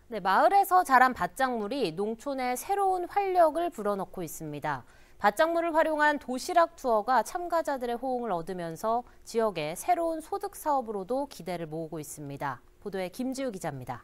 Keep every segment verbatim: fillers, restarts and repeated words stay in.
네, 마을에서 자란 밭작물이 농촌에 새로운 활력을 불어넣고 있습니다. 밭작물을 활용한 도시락 투어가 참가자들의 호응을 얻으면서 지역의 새로운 소득 사업으로도 기대를 모으고 있습니다. 보도에 김지우 기자입니다.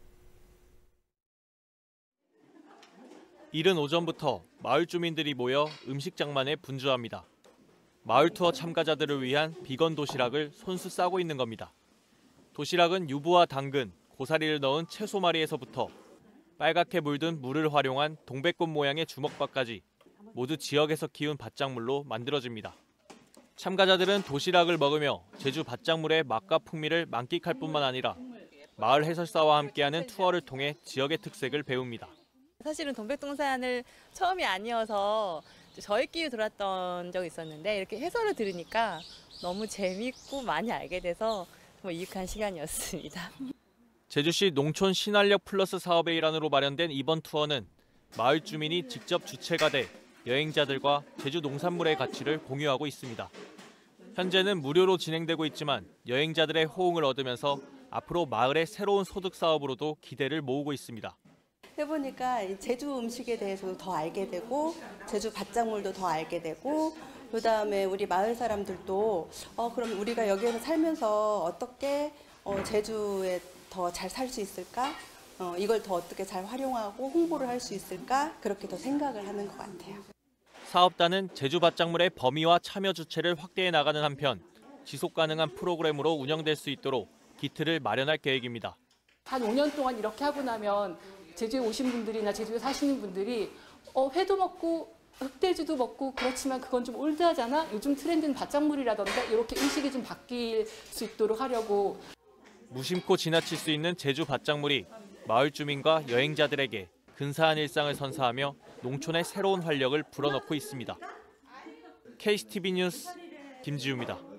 이른 오전부터 마을 주민들이 모여 음식 장만에 분주합니다. 마을 투어 참가자들을 위한 비건 도시락을 손수 싸고 있는 겁니다. 도시락은 유부와 당근, 고사리를 넣은 채소말이에서부터 빨갛게 물든 물을 활용한 동백꽃 모양의 주먹밥까지 모두 지역에서 키운 밭작물로 만들어집니다. 참가자들은 도시락을 먹으며 제주 밭작물의 맛과 풍미를 만끽할 뿐만 아니라 마을 해설사와 함께하는 투어를 통해 지역의 특색을 배웁니다. 사실은 동백동산을 처음이 아니어서 저희끼리 돌았던 적이 있었는데 이렇게 해설을 들으니까 너무 재밌고 많이 알게 돼서 정말 유익한 시간이었습니다. 제주시 농촌 신활력 플러스 사업의 일환으로 마련된 이번 투어는 마을 주민이 직접 주체가 돼 여행자들과 제주 농산물의 가치를 공유하고 있습니다. 현재는 무료로 진행되고 있지만 여행자들의 호응을 얻으면서 앞으로 마을의 새로운 소득 사업으로도 기대를 모으고 있습니다. 해보니까 제주 음식에 대해서도 더 알게 되고 제주 밭작물도 더 알게 되고 그다음에 우리 마을 사람들도 어 그럼 우리가 여기에서 살면서 어떻게 어 제주에 더 잘 살 수 있을까? 어 이걸 더 어떻게 잘 활용하고 홍보를 할 수 있을까? 그렇게 더 생각을 하는 것 같아요. 사업단은 제주 밭작물의 범위와 참여 주체를 확대해 나가는 한편 지속 가능한 프로그램으로 운영될 수 있도록 기틀을 마련할 계획입니다. 한 오 년 동안 이렇게 하고 나면 제주에 오신 분들이나 제주에 사시는 분들이 어, 회도 먹고 흑돼지도 먹고 그렇지만 그건 좀 올드하잖아. 요즘 트렌드는 밭작물이라던데 이렇게 인식이 좀 바뀔 수 있도록 하려고. 무심코 지나칠 수 있는 제주 밭작물이 마을 주민과 여행자들에게 근사한 일상을 선사하며 농촌의 새로운 활력을 불어넣고 있습니다. 케이씨티비 뉴스 김지우입니다.